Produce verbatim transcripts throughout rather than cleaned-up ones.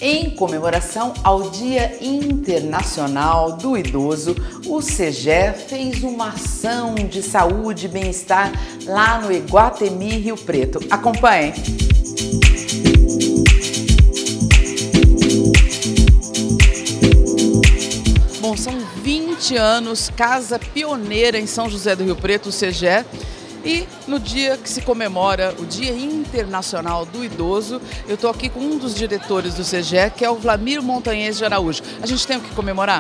Em comemoração ao Dia Internacional do Idoso, o SEGE fez uma ação de saúde e bem-estar lá no Iguatemi, Rio Preto. Acompanhe! Bom, são vinte anos, casa pioneira em São José do Rio Preto, o SEGE. E no dia que se comemora o Dia Internacional do Idoso, eu estou aqui com um dos diretores do SEGE, que é o Vlamir Montanhês de Araújo. A gente tem o que comemorar?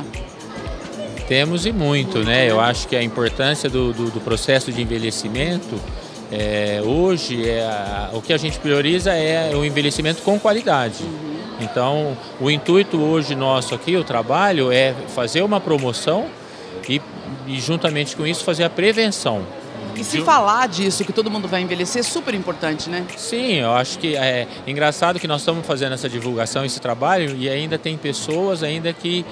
Temos e muito, né? Eu acho que a importância do, do, do processo de envelhecimento, é, hoje, é a, o que a gente prioriza é o envelhecimento com qualidade. Uhum. Então, o intuito hoje nosso aqui, o trabalho, é fazer uma promoção e, e juntamente com isso, fazer a prevenção. E se falar disso, que todo mundo vai envelhecer, é super importante, né? Sim, eu acho que é engraçado que nós estamos fazendo essa divulgação, esse trabalho, e ainda tem pessoas ainda que,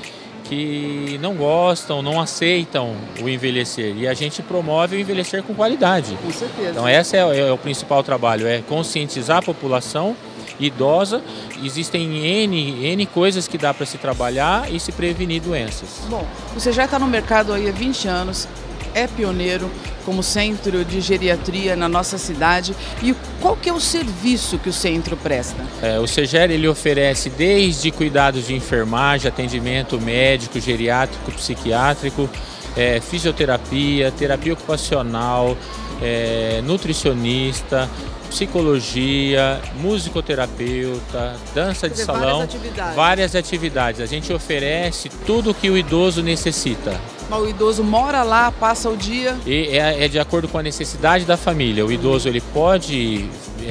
que não gostam, não aceitam o envelhecer. E a gente promove o envelhecer com qualidade. Com certeza. Então esse é, é o principal trabalho, é conscientizar a população idosa. Existem N, N coisas que dá para se trabalhar e se prevenir doenças. Bom, você já está no mercado aí há vinte anos, é pioneiro como centro de geriatria na nossa cidade. E qual que é o serviço que o centro presta? É, o SEGE ele oferece desde cuidados de enfermagem, atendimento médico, geriátrico, psiquiátrico, é, fisioterapia, terapia ocupacional, é, nutricionista, psicologia, musicoterapeuta, dança de salão, várias atividades. várias atividades. A gente oferece tudo o que o idoso necessita. Mas o idoso mora lá, passa o dia? E é, é de acordo com a necessidade da família. O idoso ele pode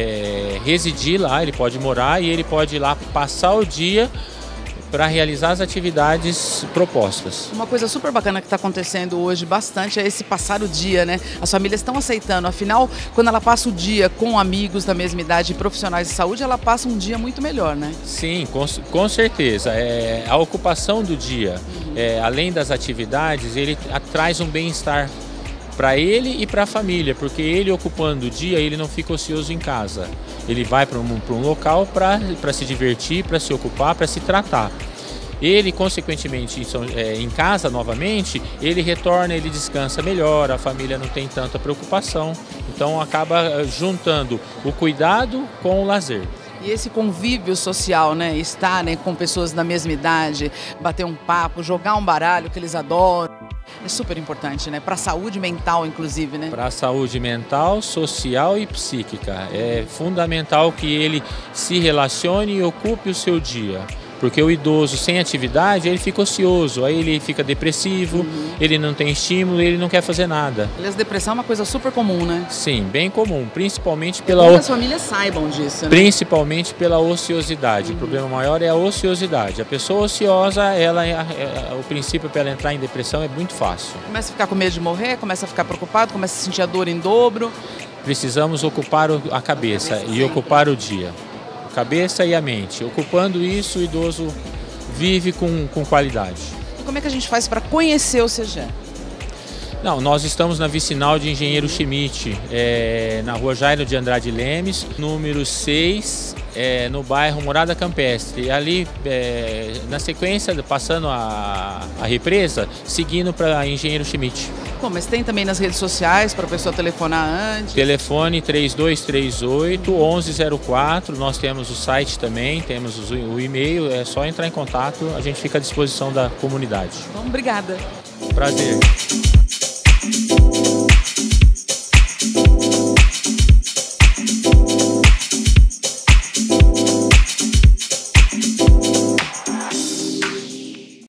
é, residir lá, ele pode morar e ele pode ir lá passar o dia para realizar as atividades propostas. Uma coisa super bacana que está acontecendo hoje bastante é esse passar o dia, né? As famílias estão aceitando, afinal, quando ela passa o dia com amigos da mesma idade e profissionais de saúde, ela passa um dia muito melhor, né? Sim, com, com certeza. É, a ocupação do dia, uhum. é, além das atividades, ele traz um bem-estar para ele e para a família, porque ele ocupando o dia, ele não fica ocioso em casa. Ele vai para um, para um local para se divertir, para se ocupar, para se tratar. Ele, consequentemente, em casa novamente, ele retorna, ele descansa melhor, a família não tem tanta preocupação. Então acaba juntando o cuidado com o lazer. E esse convívio social, né? Estar, né, com pessoas da mesma idade, bater um papo, jogar um baralho que eles adoram. É super importante, né? Para a saúde mental, inclusive, né? Para a saúde mental, social e psíquica. É fundamental que ele se relacione e ocupe o seu dia. Porque o idoso sem atividade, ele fica ocioso, aí ele fica depressivo, uhum. ele não tem estímulo, ele não quer fazer nada. Aliás, depressão é uma coisa super comum, né? Sim, bem comum, principalmente pela... É bom que as famílias saibam disso, né? Principalmente pela ociosidade. Uhum. O problema maior é a ociosidade. A pessoa ociosa, ela, é, é, o princípio para ela entrar em depressão é muito fácil. Começa a ficar com medo de morrer, começa a ficar preocupado, começa a sentir a dor em dobro. Precisamos ocupar a cabeça, a cabeça e ocupar o dia. Cabeça e a mente. Ocupando isso, o idoso vive com, com qualidade. E como é que a gente faz para conhecer o SEGE? Não, nós estamos na vicinal de Engenheiro Schmidt, é, na rua Jairo de Andrade Lemes, número seis, é, no bairro Morada Campestre. Ali, é, na sequência, passando a, a represa, seguindo para Engenheiro Schmidt. Bom, mas tem também nas redes sociais para a pessoa telefonar antes? Telefone três dois três oito, onze zero quatro, nós temos o site também, temos o e-mail, é só entrar em contato, a gente fica à disposição da comunidade. Então, obrigada. Prazer.